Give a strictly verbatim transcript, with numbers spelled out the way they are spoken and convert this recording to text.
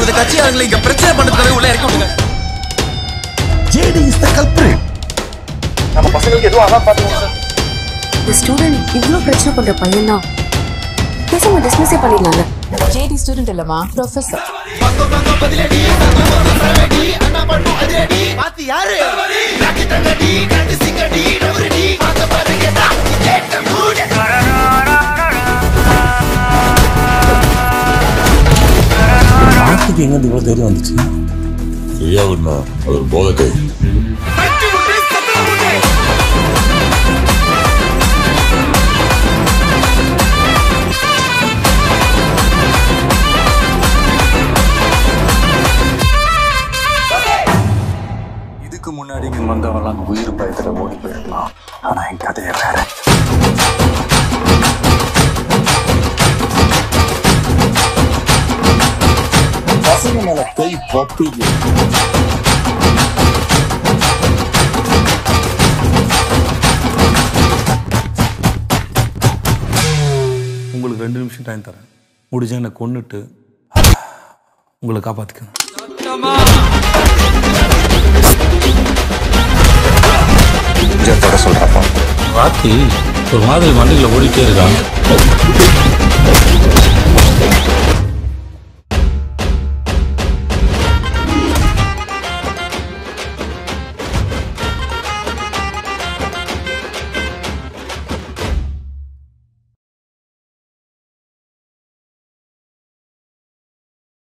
இந்த கட்சியாளங்களை இங்க பிரச்சனை பண்றதுக்காக உள்ள இறக்கி விடுங்க. JD is the culprit. நம்ம பசங்களுக்கு எதுவும் ஆகாம பாத்துக்கோங்க சார். இந்த ஸ்டூடண்ட் இவ்ளோ பிரச்சனை பண்ற பையனா பேசாம டிஸ்மிஸ் பண்ணிடலாம்ல. ஜேடி ஸ்டூடண்ட் இல்லமா ப்ரொஃபசர். பாத்தி யாரு பாத்துக்கு எங்க இவ்வளவு தைரியம் வந்துச்சு? சரியா விடனா அது ஒரு போதை கை. இதுக்கு முன்னாடி இங்க வந்தவெல்லாம் உயிர் பயத்துல ஓடி போயிடலாம். ஆனா என் கதையை வேற. பசங்க மேல கை பப்புது. உங்களுக்கு ரெண்டு நிமிஷம் டைம் தரேன். முடிஞ்சா என்னை கொன்னுட்டு உங்களை காப்பாத்திக்கணும். சொல்றப்பா ராத்தி ஒரு மாதிரி மண்ணில ஓடிட்டே இருக்கான்.